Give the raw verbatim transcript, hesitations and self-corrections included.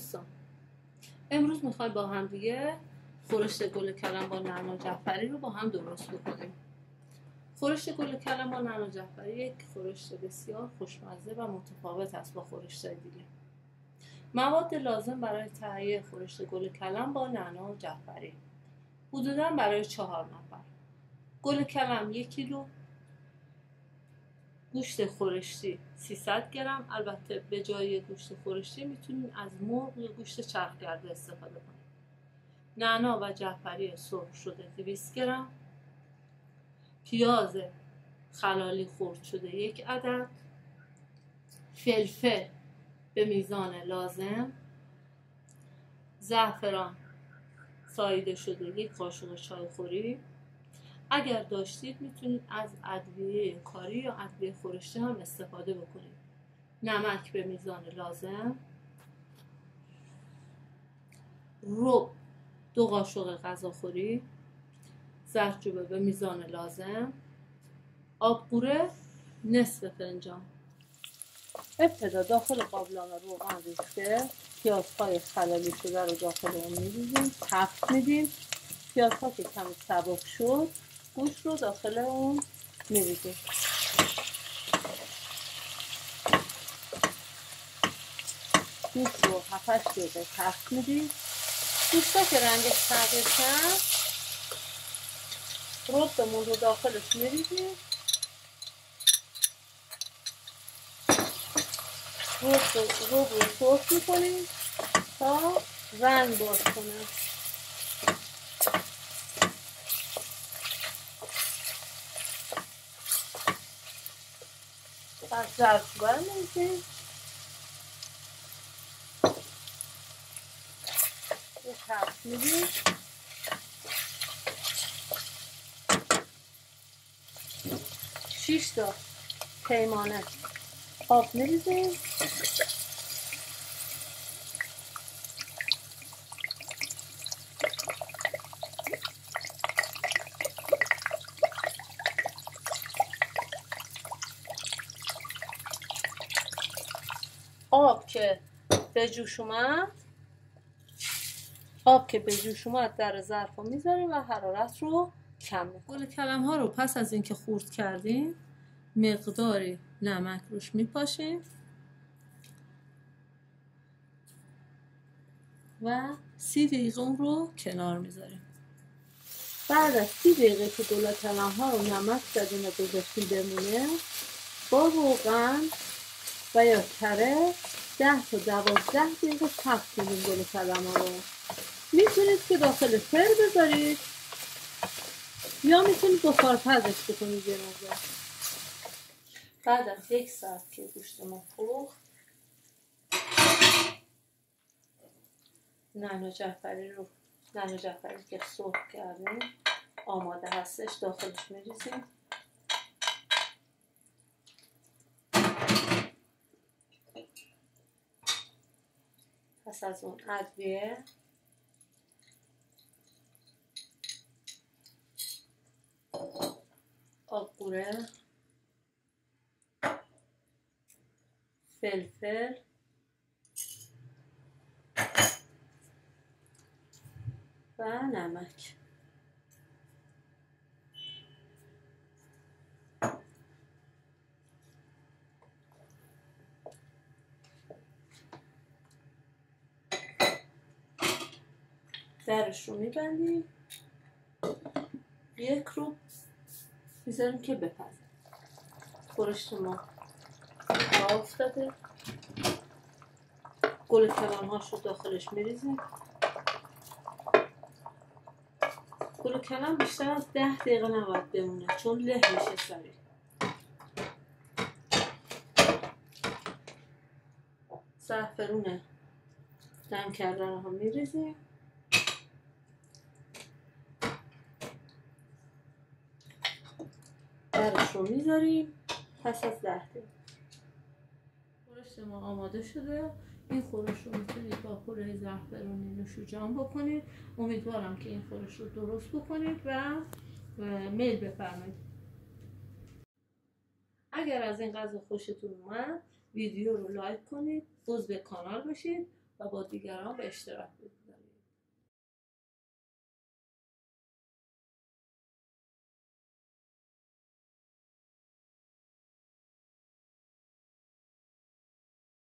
دوستان، امروز میخوایم با هم دیگه خورشت گل کلم با نعنا جعفری رو با هم درست بکنیم. خورشت گل کلم با نعنا جعفری یک خورشت بسیار خوشمزه و متفاوت است با خورشت‌های دیگه. مواد لازم برای تهیه خورشت گل کلم با نعنا جعفری حدوداً برای چهار نفر: گل کلم یک کیلو، گوشت خورشتی سیصد گرم. البته به جای گوشت خورشتی میتونید از مرغ یا گوشت چرخ کرده استفاده کنید. نعنا و جعفری سرخ شده دویست گرم. پیاز خلالی خرد شده یک عدد. فلفل به میزان لازم. زعفران ساییده شده یک قاشق چای خوری. اگر داشتید میتونید از ادویه کاری یا ادویه خورشتی هم استفاده بکنید. نمک به میزان لازم. رب دو قاشق غذاخوری. زردچوبه به میزان لازم. آبقوره نصف فنجان. ابتدا داخل قابلمه روغن ریخته پیازهای خلالی شده رو داخل اون می‌ریزیم، تفت میدیم. پیازها که کمی سبک شد گوشت رو داخل اون می‌ریزیم. گوشت رو هفت هشت دقیقه تفت میدیم. گوشتا که رنگش تغییر کرد ربمون رو داخلش می‌ریزیم. رب رو سرخ می‌کنیم تا رنگ باز کنه. بعد زردچوبه رو می‌ریزیم. رو تفت میدیم. شش تا پیمانه آب می‌ریزیم. آب که به جوش اومد آب که به جوش اومد در ظرف رو میذاریم و حرارت رو کم میکنیم. گل کلم ها رو پس از اینکه خورد کردیم مقداری نمک روش میپاشیم و سی دقیقه اون رو کنار میذاریم. بعد از سی دقیقه که گل کلم ها رو نمک زدیم و گذاشتیم بمونه، با روغن و یا کره ده تا دوازده دقیقه تفت میدیم گل کلم ها رو. میتونید که داخل فر بذارید یا میتونید بخار پزش بکنید یه مقدار. بعد از یک ساعت که گوشت ما پخت، نعنا جعفری رو نعنا جعفری که سرخ کردیم آماده هستش، داخلش میریزیم. پس از اون ادویه آبقوره، فلفل و نمک. درش رو میبندیم. یک رو میذاریم که بپزه. خورشت ما راه افتاده. گل کلم هاش رو داخلش میریزیم. گل کلم بیشتر از ده دقیقه نباید بمونه چون له میشه سریع. زعفرون دم کردن رو هم میریزیم. درش رو میذاریم. پس از ده دقیقه خورشت ما آماده شده. این خورش رو میتونید با پوره زعفرونی نوش جان بکنید. امیدوارم که این خورش رو درست بکنید و میل بفرمایید. اگر از این غذا خوشتون اومد ویدیو رو لایک کنید، عضو کانال بشید. و با دیگران به اشتراک بذارید.